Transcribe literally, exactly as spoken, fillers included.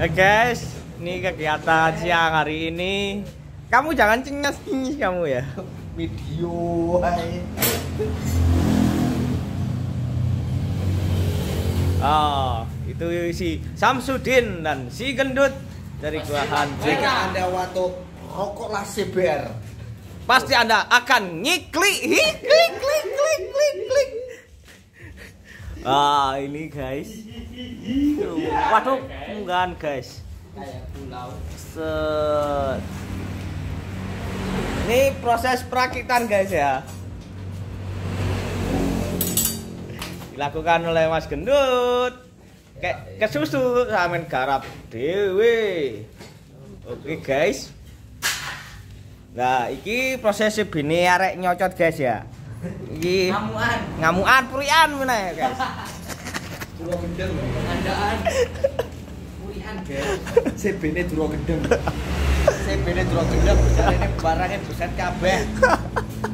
Oke guys, ini kegiatan siang hari ini. Kamu jangan cengas-cengis kamu ya. Video. Oh, itu si Samsudin dan si Gendut dari Gua Hantu. Jika Anda waktu rokoklah C B R, pasti Anda akan ngiklik, klik, klik, klik, klik, klik. Ah, ini guys. Waduh, unggahan guys. kayak pulau. Set. Ini proses perakitan guys ya. Dilakukan oleh Mas Gendut. Kayak kesusu samen garap dewe. Oke guys. Nah, iki proses bini arek nyocot guys ya. Iki Ngamuan. ngamuan purian meneh guys. Duro gendeng. Andaan. Purian guys. C B-ne duro gendeng. C B-ne duro gendeng, jarene barangnya buset kabeh.